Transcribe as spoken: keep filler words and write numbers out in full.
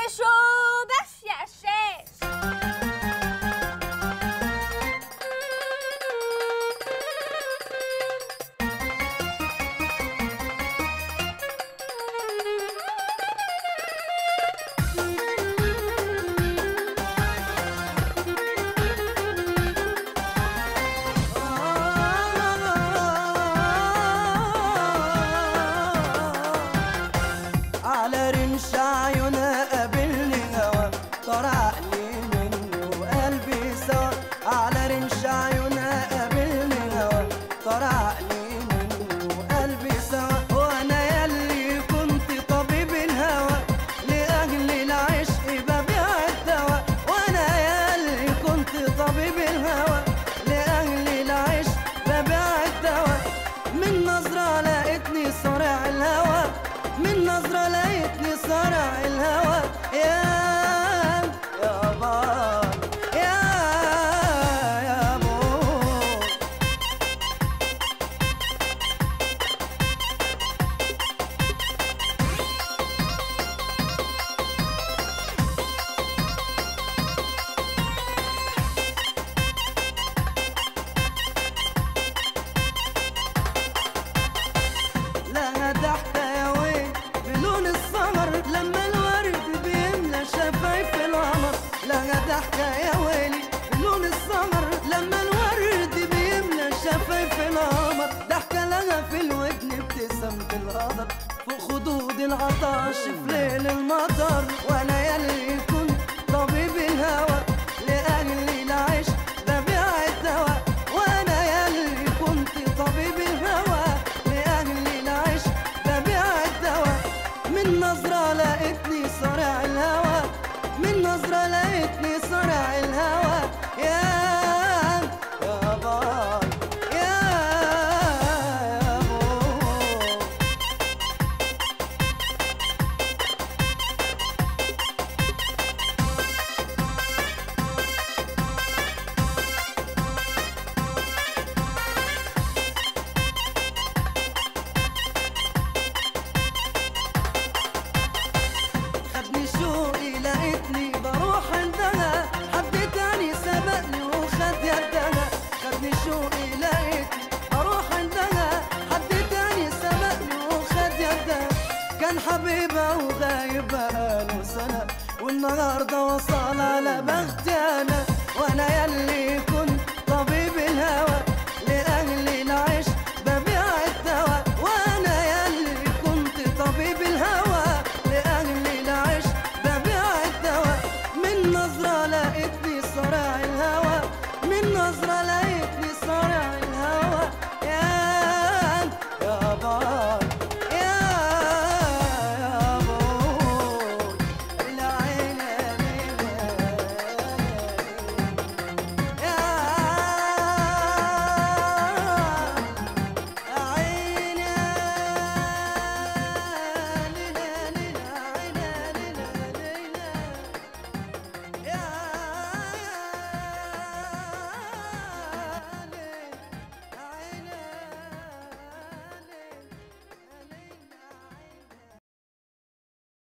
شيشو بس يا قشاش. على رمش عيونها قابلني هوا طرع لي مني وقلبي سوا. على رمش عيونها قابلني هوا طرع لي مني وقلبي سوا. وانا ياللي كنت طبيب الهوى لاجل العشق ببيع الدواء. وانا ياللي كنت طبيب الهوى لاجل العشق ببيع الدواء. من نظرة لقيتني صارع الهوى، من نظرة لقيتني صارع الهوى. يا يا بابا يا يا بو. لها ضحكة يا ويل بلون السمر لما الورد بيملى شفايف القمر. لها ضحكة يا ويلي بلون السمر لما الورد بيملى شفايف القمر. ضحكة لها في الودن ابتسامة القدر فوق خدود العطش في ليل المطر. وانا ياللي كنت طبيب الهوى لاجل العشق ببيع الدواء. وانا ياللي كنت طبيب الهوى لاجل العشق ببيع الدواء. من نظرة لقيتني صارع الهوى، من نظرة لقيتني صارع الهوى. يا يا بابا يا يا بو. خدني شوقي لقيتني بروح عندها، حد تاني سبقني وخد يدها. خدني شوقي لقيتني بروح عندها، حد تاني سبقني وخد يدها. كان حبيبها وغايب بقاله سنة والنهارده وصل على بختي انا. وانا ياللي